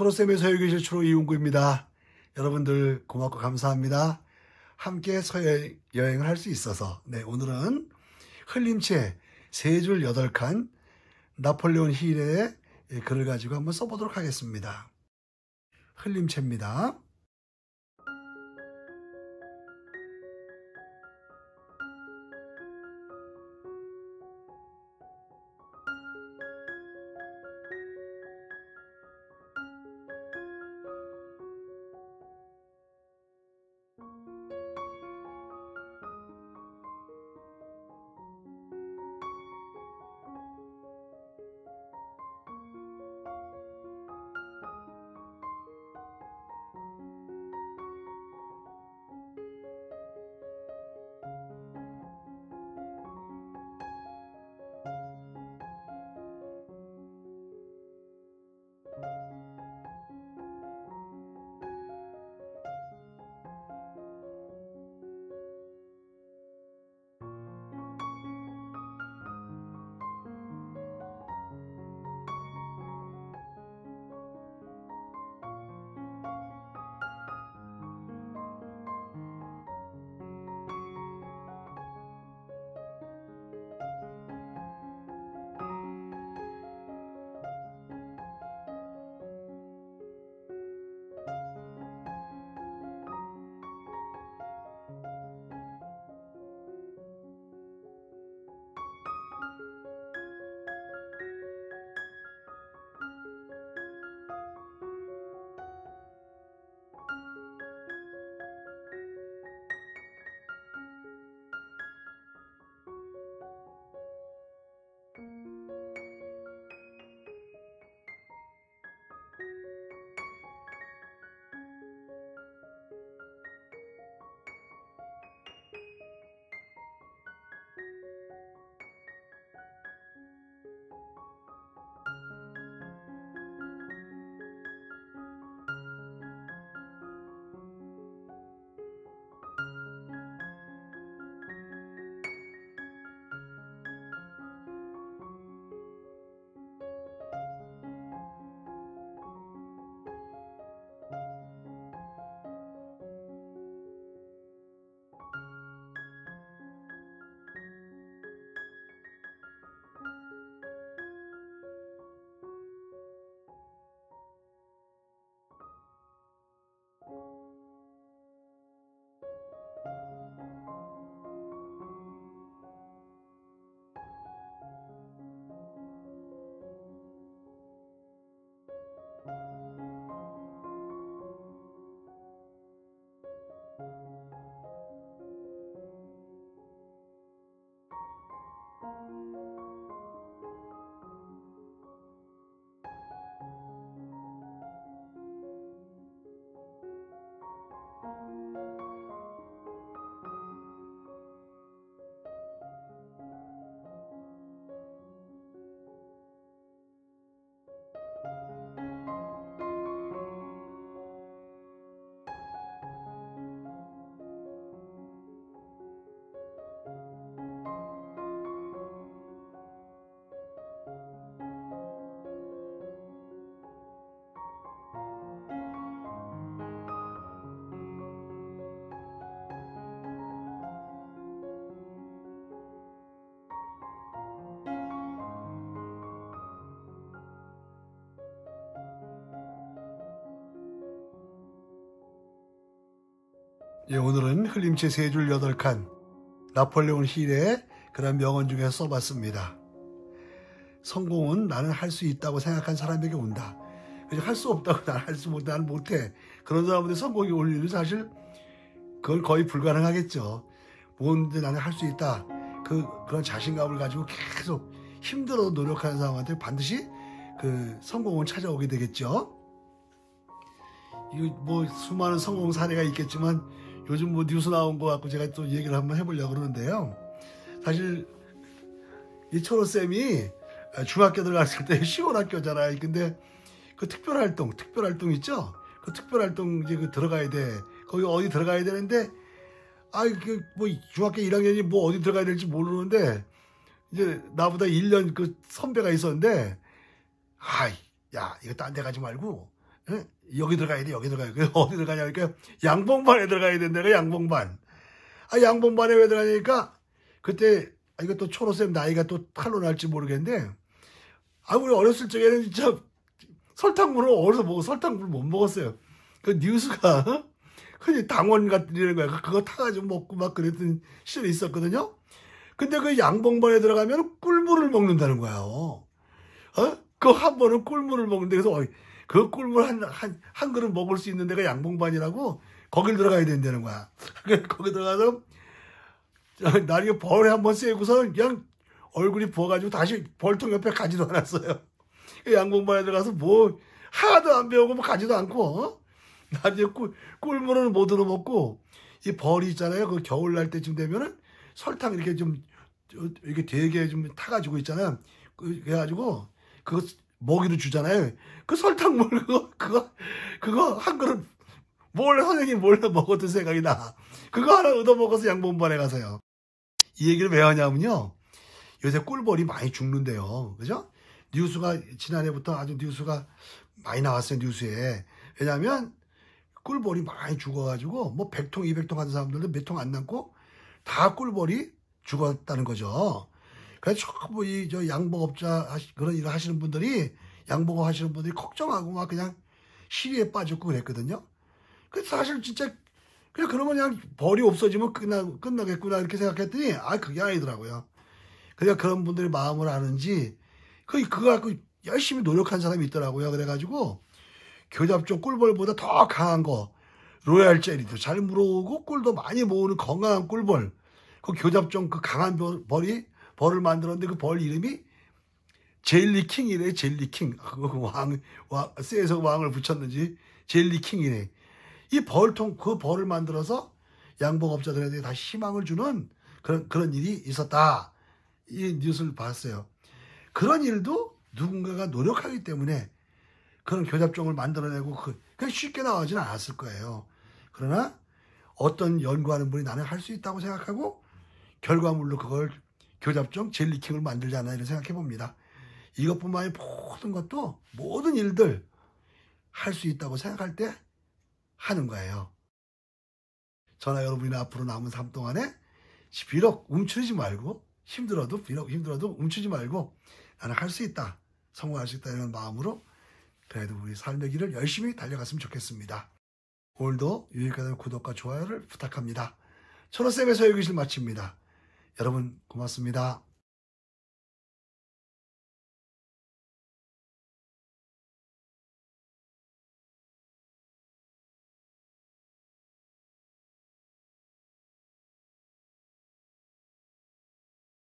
초록쌤의 서유교실 초록 이용구입니다. 여러분들 고맙고 감사합니다. 함께 서여행을 할 수 있어서 오늘은 흘림체 3줄 8칸 나폴레옹 힐의 글을 가지고 한번 써보도록 하겠습니다. 흘림체입니다. 오늘은 흘림체 3줄 8칸 나폴레옹 힐의 그런 명언 중에서 써봤습니다. 성공은 나는 할 수 있다고 생각한 사람에게 온다. 할 수 없다고 나는 못해. 그런 사람한테 성공이 올 일은 사실 그건 거의 불가능하겠죠. 뭔데 나는 할 수 있다. 그런 자신감을 가지고 계속 힘들어도 노력하는 사람한테 반드시 그 성공은 찾아오게 되겠죠. 이거 수많은 성공 사례가 있겠지만 요즘 뉴스 나온 거 갖고 제가 또 얘기를 한번 해보려고 그러는데요. 사실 이 초로쌤이 중학교 들어갔을 때 시원학교잖아요. 근데 그 특별활동 있죠? 그 특별활동 이제 들어가야 돼. 거기 어디 들어가야 되는데, 중학교 1학년이 어디 들어가야 될지 모르는데, 이제 나보다 1년 그 선배가 있었는데, 야, 이거 딴 데 가지 말고, 예? 여기 들어가야 돼, 여기 들어가야 돼. 어디 들어가냐, 그러니까 양봉반에 들어가야 된다, 양봉반. 아, 양봉반에 왜 들어가냐니까, 그때, 이것도 초로쌤 나이가 또 탈로 날지 모르겠는데, 우리 어렸을 적에는 진짜 설탕물을 어디서 먹어, 설탕물을 못 먹었어요. 그 뉴스가, 그냥 당원 같은 거야. 그거 타가지고 먹고 막 그랬던 시절이 있었거든요. 근데 그 양봉반에 들어가면 꿀물을 먹는다는 거예요. 그 한 번은 꿀물을 먹는데, 그래서 그 꿀물 한 그릇 먹을 수 있는 데가 양봉반이라고 거길 들어가야 된다는 거야. 거기 들어가서 나중에 벌에 한번 쐬고서 그냥 얼굴이 부어가지고 다시 벌통 옆에 가지도 않았어요. 양봉반에 들어가서 뭐 하나도 안 배우고 뭐 가지도 않고 나중에 꿀물은 못 얻어먹고 이 벌이 있잖아요. 그 겨울날 때쯤 되면은 설탕 이렇게 좀 이렇게 되게 좀 타가지고 있잖아요. 그래가지고 그거 먹이로 주잖아요. 그 설탕물 그거 한 그릇 선생님 몰래 먹었던 생각이 나. 그거 하나 얻어먹어서 양봉반에 가서요. 이 얘기를 왜 하냐면요. 요새 꿀벌이 많이 죽는데요. 그죠? 뉴스가 지난해부터 아주 뉴스가 많이 나왔어요. 뉴스에. 왜냐하면 꿀벌이 많이 죽어가지고 뭐 100통 200통 하는 사람들도 몇 통 안 남고 다 꿀벌이 죽었다는 거죠. 그래서 뭐 저 양봉업자 그런 일을 하시는 분들이 양봉업 하시는 분들이 걱정하고 막 그냥 시리에 빠졌고 그랬거든요. 그래서 사실 진짜 그러면 그냥 벌이 없어지면 끝나겠구나 이렇게 생각했더니 그게 아니더라고요. 그러니까 그런 분들의 마음을 아는지 그거 갖고 열심히 노력한 사람이 있더라고요. 그래가지고 교잡종 꿀벌보다 더 강한 거 로얄 젤리도 잘 물어오고 꿀도 많이 모으는 건강한 꿀벌 그 교잡종 그 강한 벌을 만들었는데 그 벌 이름이 젤리킹이래. 젤리킹. 쇠에서 왕을 붙였는지 젤리킹이래. 이 그 벌을 만들어서 양봉업자들한테 다 희망을 주는 그런 일이 있었다. 이 뉴스를 봤어요. 그런 일도 누군가가 노력하기 때문에 그런 교잡종을 만들어내고 그냥 쉽게 나오지는 않았을 거예요. 그러나 어떤 연구하는 분이 나는 할 수 있다고 생각하고 결과물로 그걸 교잡종 젤리킹을 만들지 않나 이런 생각해 봅니다. 이것뿐만 아니라 모든 일들 할 수 있다고 생각할 때 하는 거예요. 저나 여러분이 앞으로 남은 삶 동안에 비록 움츠리지 말고 비록 힘들어도 움츠리지 말고 나는 할 수 있다. 성공할 수 있다 이런 마음으로 그래도 우리 삶의 길을 열심히 달려갔으면 좋겠습니다. 오늘도 유익한 구독과 좋아요를 부탁합니다. 초로쌤의 서유기실 마칩니다. 여러분 고맙습니다.